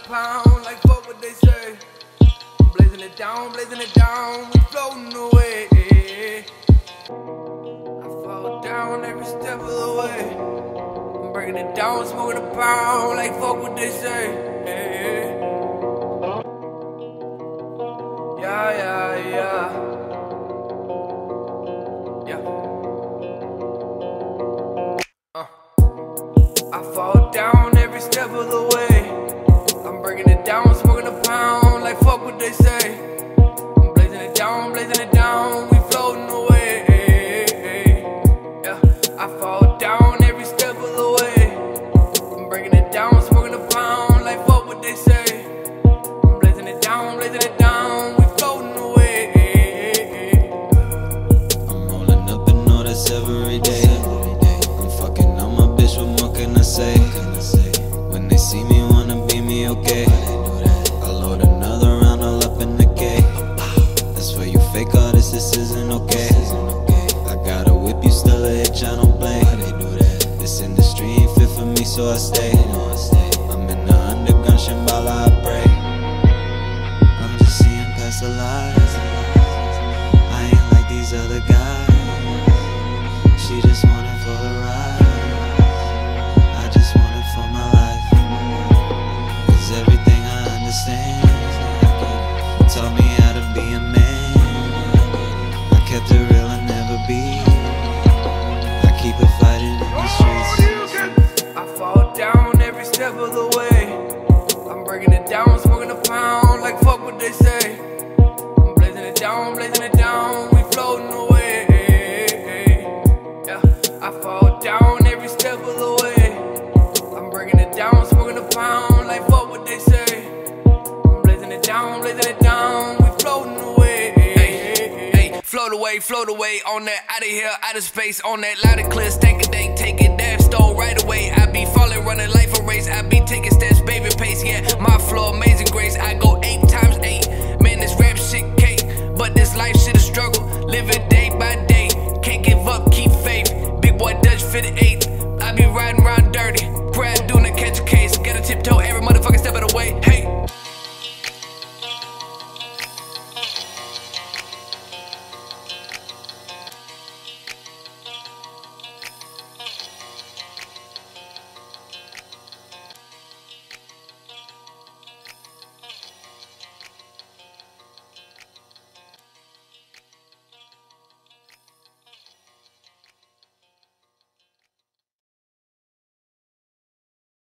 pound, like fuck what they say. Blazing it down, we floating away. I fall down every step of the way. I'm breaking it down, smoking a pound, like fuck what they say. Yeah, yeah, yeah. I fall down every step of the way. I'm breaking it down, smoking a pound, like fuck what they say. I'm blazing it down, we floating away. Yeah, I fall down every step of the way. I'm breaking it down, smoking a pound, like fuck what they say. I'm blazing it down, we floating away. I'm rolling up and know that's every day. I'm fucking on my bitch, what more can I say? When they see me, wanna be me, okay. I load another round all up in the K. That's for you fake artists, this isn't okay. I got a whip, you still a hitch, I don't blame. This industry ain't fit for me, so I stay. I'm in the underground, Shambhala, I pray. I'm just seeing past the lies. I ain't like these other guys. She just wanted for the ride. I just want it for my life. Cause everything I understand taught me how to be a man. I kept it real and never be. I keep it fighting in the streets. I fall down every step of the way. I'm breaking it down, smoking a pound, like fuck what they say. I'm blazing it down, we floating away. Yeah, I fall down every step of the way. I'm breaking it down, smoking a pound, like fuck what they say. I'm blazing it down, we floating away. Hey, float away, on that, out of here, out of space, on that ladder clear, stank a day, take it, damn, stole right away.